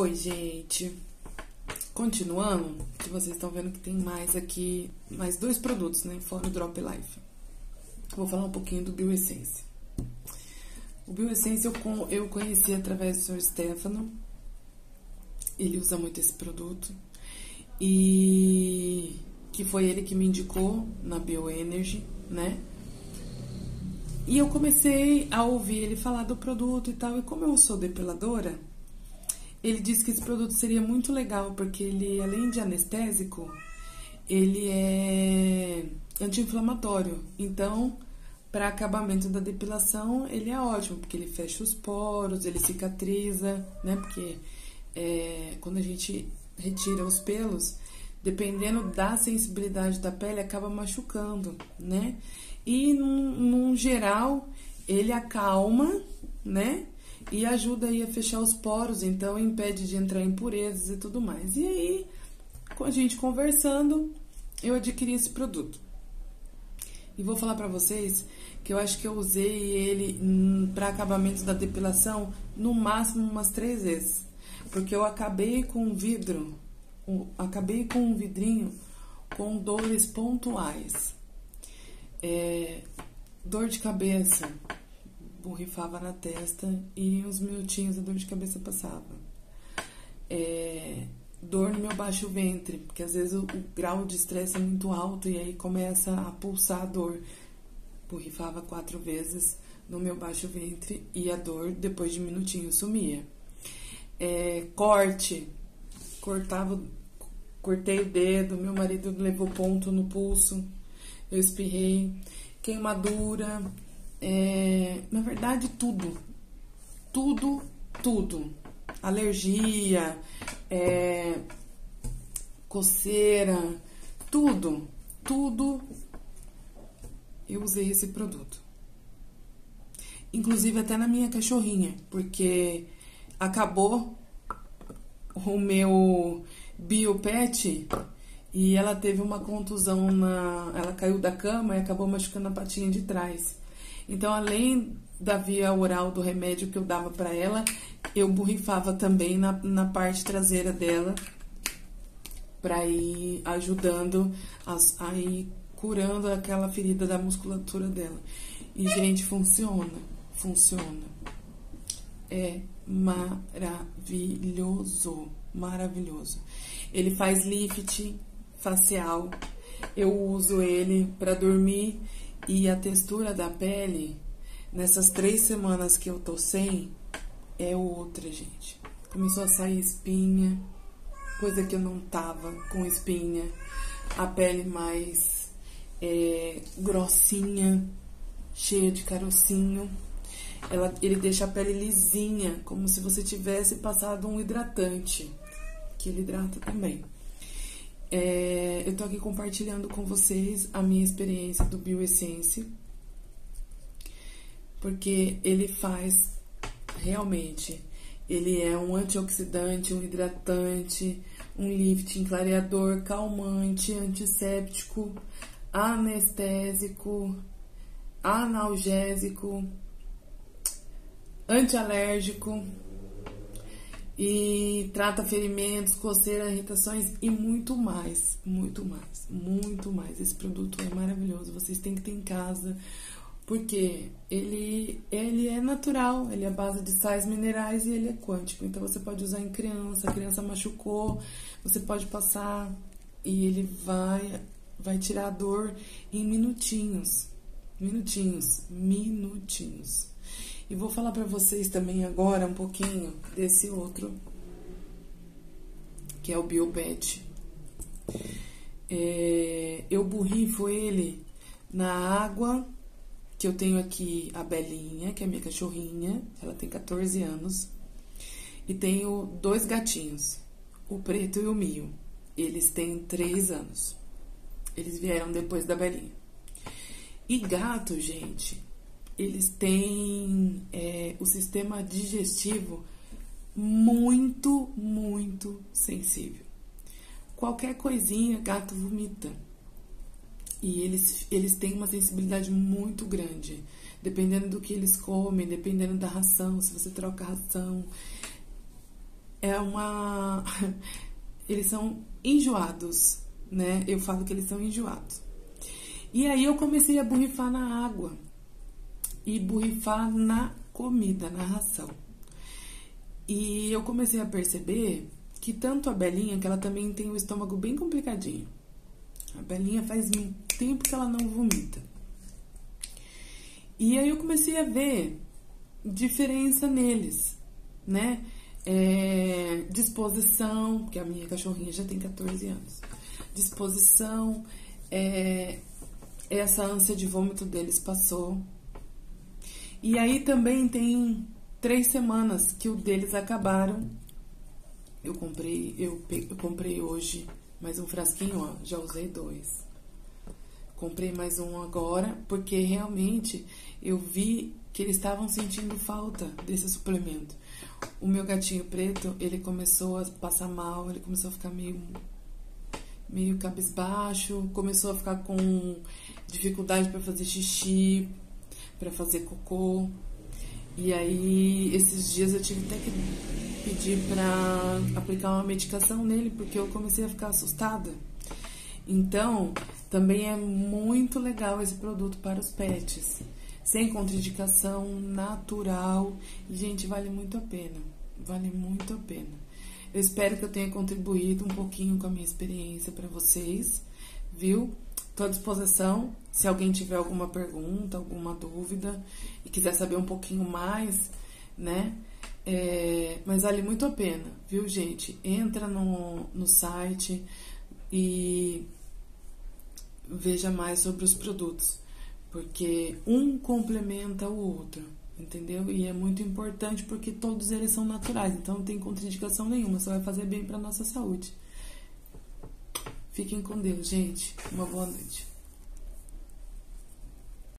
Oi, gente. Continuando, que vocês estão vendo que tem mais aqui, mais dois produtos, né? Fora o Drop Life. Vou falar um pouquinho do Bioessence. O Bioessence eu conheci através do Sr. Stefano. Ele usa muito esse produto. E que foi ele que me indicou na Bioenergy, né? E eu comecei a ouvir ele falar do produto e tal. E como eu sou depiladora, ele disse que esse produto seria muito legal, porque ele, além de anestésico, ele é anti-inflamatório. Então, para acabamento da depilação, ele é ótimo, porque ele fecha os poros, ele cicatriza, né? Porque quando a gente retira os pelos, dependendo da sensibilidade da pele, acaba machucando, né? E, num geral, ele acalma, né? E ajuda aí a fechar os poros, então impede de entrar impurezas e tudo mais. E aí, com a gente conversando, eu adquiri esse produto. E vou falar pra vocês que eu acho que eu usei ele para acabamento da depilação no máximo umas 3 vezes. Porque eu acabei com um vidrinho com dores pontuais. Dor de cabeça, borrifava na testa e uns minutinhos a dor de cabeça passava. Dor no meu baixo ventre, porque às vezes o grau de estresse é muito alto e aí começa a pulsar a dor. Borrifava 4 vezes no meu baixo ventre e a dor depois de minutinhos sumia. Cortei o dedo, meu marido levou ponto no pulso, eu espirrei, queimadura, na verdade tudo, alergia, coceira, tudo, eu usei esse produto. Inclusive até na minha cachorrinha, porque acabou o meu Biopet e ela teve uma contusão ela caiu da cama e acabou machucando a patinha de trás. Então, além da via oral do remédio que eu dava para ela, eu borrifava também na parte traseira dela para ir ajudando a ir curando aquela ferida da musculatura dela. E, gente, funciona. É maravilhoso. Ele faz lift facial. Eu uso ele para dormir e a textura da pele nessas 3 semanas que eu tô sem é outra, gente. Começou a sair espinha, coisa que eu não tava com espinha. A pele mais grossinha, cheia de carocinho. Ele deixa a pele lisinha, como se você tivesse passado um hidratante, que ele hidrata também. Eu tô aqui compartilhando com vocês a minha experiência do Bioessence, porque ele faz realmente, ele é um antioxidante, um hidratante, um lifting, clareador, calmante, antisséptico, anestésico, analgésico, antialérgico e trata ferimentos, coceira, irritações e muito mais. Esse produto é maravilhoso, vocês têm que ter em casa, porque ele é natural, ele é a base de sais minerais e ele é quântico, então você pode usar em criança, a criança machucou, você pode passar e ele vai tirar a dor em minutinhos. E vou falar pra vocês também agora um pouquinho desse outro, que é o Biopet. Eu borrifo ele na água, que eu tenho aqui a Belinha, que é minha cachorrinha, ela tem 14 anos, e tenho 2 gatinhos, o Preto e o Mio. Eles têm 3 anos, eles vieram depois da Belinha. E gato, gente, eles têm o sistema digestivo muito sensível. Qualquer coisinha, gato vomita. E eles têm uma sensibilidade muito grande. Dependendo do que eles comem, dependendo da ração, se você troca a ração. é uma... Eles são enjoados, né? Eu falo que eles são enjoados. E aí eu comecei a borrifar na água e borrifar na comida, na ração. E eu comecei a perceber que tanto a Belinha, que ela também tem o estômago bem complicadinho. A Belinha faz tempo que ela não vomita. E aí eu comecei a ver diferença neles, né? Disposição, porque a minha cachorrinha já tem 14 anos. Disposição, essa ânsia de vômito deles passou. E aí também tem 3 semanas que o deles acabaram. Eu comprei hoje mais um frasquinho, ó, já usei 2. Comprei mais um agora, porque realmente eu vi que eles estavam sentindo falta desse suplemento. O meu gatinho preto, ele começou a passar mal, ele começou a ficar meio cabisbaixo, começou a ficar com dificuldade para fazer xixi, para fazer cocô. E aí, esses dias eu tive até que pedir para aplicar uma medicação nele, porque eu comecei a ficar assustada. Então, também é muito legal esse produto para os pets. Sem contraindicação, natural. E, gente, vale muito a pena. Vale muito a pena. Eu espero que eu tenha contribuído um pouquinho com a minha experiência para vocês, viu? Estou à disposição. Se alguém tiver alguma pergunta, alguma dúvida e quiser saber um pouquinho mais, né? Mas vale muito a pena, viu, gente? Entra no site e veja mais sobre os produtos, porque um complementa o outro, entendeu? E é muito importante porque todos eles são naturais, então não tem contraindicação nenhuma, só vai fazer bem para nossa saúde. Fiquem com Deus, gente. Uma boa noite.